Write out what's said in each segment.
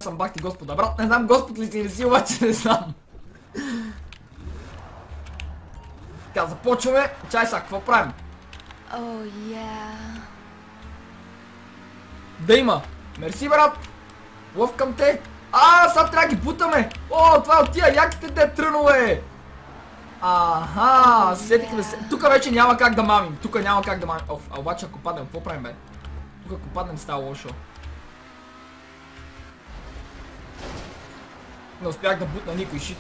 съм, бах ти Господа. Брат, не знам Господ ли си или си, обаче не знам. Така, започваме. Чай сега, какво правим? Да има. Мерси, брат. Лъвкам те. Сега трябва да ги бутаме. Това е от тия яките де трънове. Сетихме се. Тук вече няма как да мамим. Тук няма как да мамим. Обаче ако паднем, какво правим, бе? Тук ако паднем става лошо. Не успях да бутна никой шит.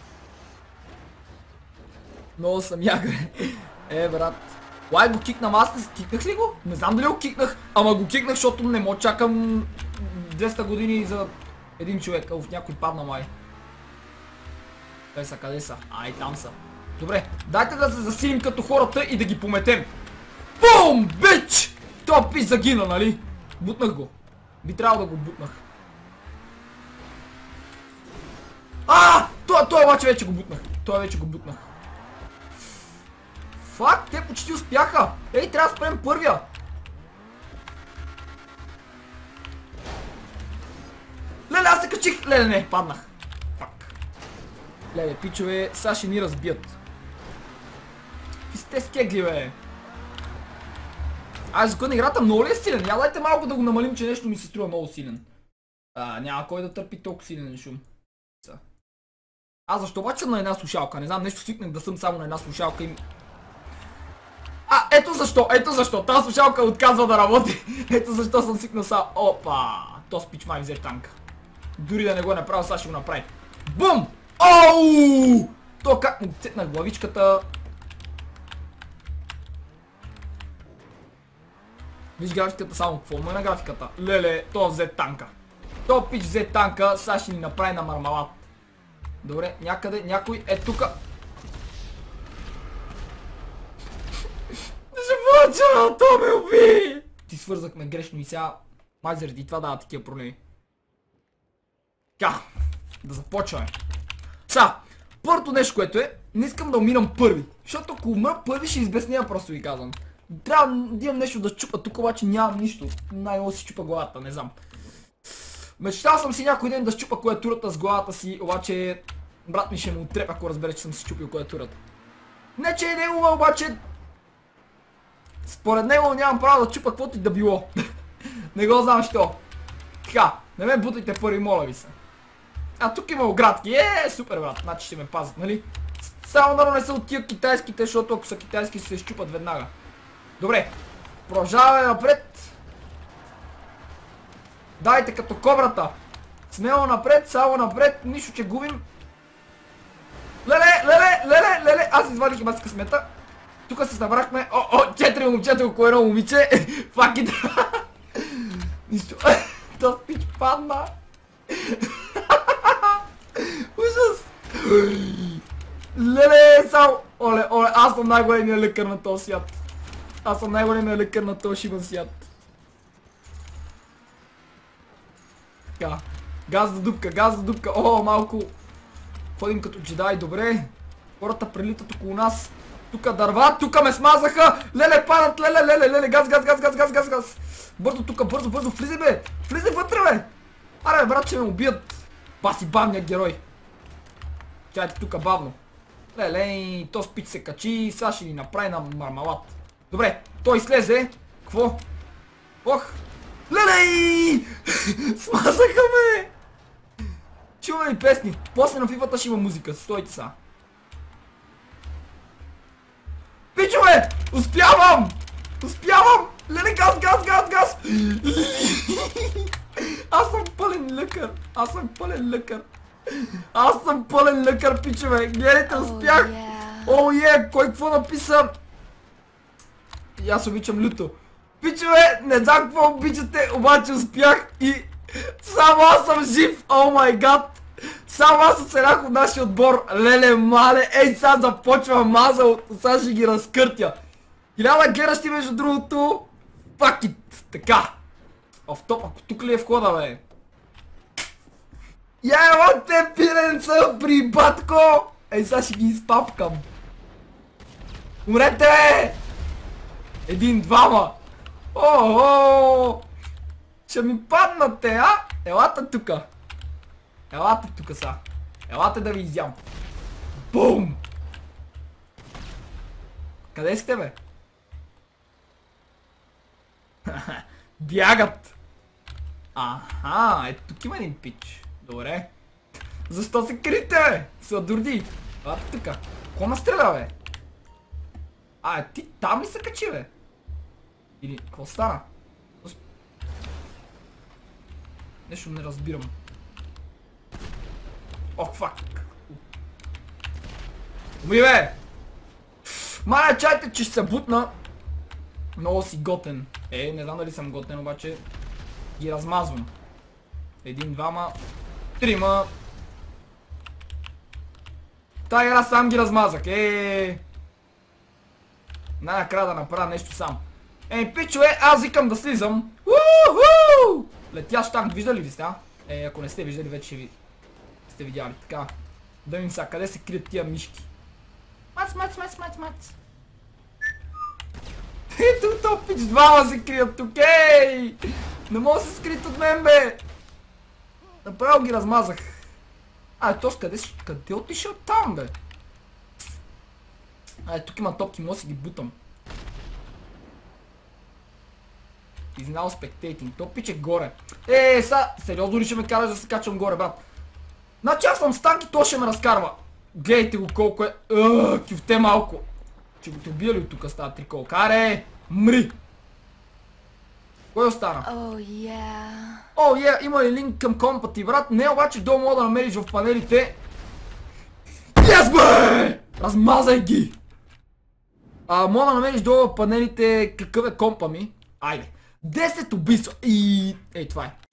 Много съм ягре. Брат. Лай го кикнам, аз не кикнах ли го? Не знам дали го кикнах, ама го кикнах, защото не мога чакам 200 години за един човек. В някой падна май. Къде са? Там са. Добре, дайте да се засилим като хората и да ги пометем. Бум, бич! Това пич загина, нали? Бутнах го. Би трябвало да го бутнах. Той обаче вече го бутнах. Фак, те почти успяха. Трябва да спрем първия. Леле, аз се качих. Леле, не, паднах. Фак. Леле, пичове, сега ще ни разбият. Ви сте скегли, бе. Закон играта много ли е силен? Дайте малко да го намалим, че нещо ми се струва много силен. Няма кой да търпи толкова силен шум. Защо обаче съм на една слушалка? Не знам, нещо свикнах да съм само на една слушалка и... ето защо, тази слушалка отказва да работи. Ето защо съм свикнал са. Опа! То спич май взе танка. Дори да не го е направил, сега ще го направи. Бум! Оу! То как му цетнах главичката. Виж графиката само, какво му е на графиката? Леле, то взе танка. То пич взе танка, сега ще ни направи на мармалад. Добре, някъде, някой е тука. Живоча, то ме уби! Ти свързахме грешно и сега май заради това дава такива проблеми. Така, да започваме. Първото нещо, което е, не искам да умирам първи. Защото ако умра първи ще избесня, просто ви казвам. Трябва да имам нещо да чупа, тук обаче нямам нищо. Най-много си чупа главата, не знам. Мечтал съм си някой ден да щупа клавиатурата с главата си, обаче брат ми ще му отрепа, ако разбере, че съм си чупил клавиатурата. Не, че е негова, обаче според него нямам право да чупа каквото и да било. Не го знам що. Така, не ме бутайте първи, моля ви се. Тук има оградки. Супер, брат, значи ще ме пазят, нали? Само да не са от тия китайските, защото ако са китайски ще се изчупат веднага. Добре, продължаваме напред. Дайте като кобрата. Смело напред, само напред, нищо че губим. Леле, аз извадих маска късмета. Тук се събрахме. 4 момчета около едно момиче. Факите. Нищо. То спич падна. Ужас. Леле, само. Оле, аз съм най-големия лекар на този свят. Аз съм най-големия лекар на този шибан свят. Така. Газ за дупка. Малко. Ходим като джедай, добре. Хората прелитат около нас. Тука дърва, тука ме смазаха. Леле, падат, леле, газ. Бързо тука, бързо, влизай бе. Влизай вътре бе. Аре, брат, ще ме убият. Паси бавния герой. Чайте тука бавно. Леле, то спич се качи, сега ще ни направи на мармалад. Добре, той слезе. Какво? Леле! Смазаха ме! Чуваме ли песни? После на фифата ще има музика, стойте са. Пичове! Успявам! Леле, газ! Аз съм пълен лекар, пичове! Гледайте, успях! Кой какво написа? И аз обичам люто. Пичове, не знам какво обичате, обаче успях и само аз съм жив, о май гад! Само аз оцелях от нашия отбор, леле мале, сега започва мазал, сега ще ги разкъртя. 1000 гледащи между другото, fuck it, така. Топ, ако тук ли е входа, бе? Те пиренца при батко! Сега ще ги изпапкам. Умрете, бе! 1, 2. Ще ми паднате, Елата тука. Елате тука са. Елате да ви изям. Бум! Къде сте, бе? Бягат! Аха, ето тук има един пич. Добре. Защо се крите, бе? Сладурди. Елате тука. Ко ме стреля, бе? Ти там ли се качи, бе? Или, какво стана? Нещо не разбирам. Ох, фак. Умри, бе! Маля, чайте, че ще се бутна. Много си готен. Не знам дали съм готен, обаче ги размазвам. 1, 2, 3. Тая игра сам ги размазах. Най-накрая да направя нещо сам. Пичове, аз викам да слизам. Уху! Летящ танк, виждали ли сте, ако не сте виждали, вече сте видяли. Така. Да видим сега, къде се крият тия мишки. Мац. Ето то пич, двама се крият тук, Не мога да се скрит от мен, бе! Направо ги размазах. Тос къде отишъл там, бе? Тук има топки, мога да си ги бутам. Is now spectating. То пиче горе. Сериозно ли ще ме караш да се качвам горе, брат? Значи аз съм с танк и то ще ме разкарва. Гледайте го колко е. Кюфте малко. Че го те убия ли от тук с тази триколка? Аре, мри! Кой остана? Има ли линк към компа ти, брат? Не, обаче долу мога да намериш в панелите. Yes, бе! Размазай ги! Мога да намериш долу в панелите какъв е компа ми. Айде. 10 убийства и... това е.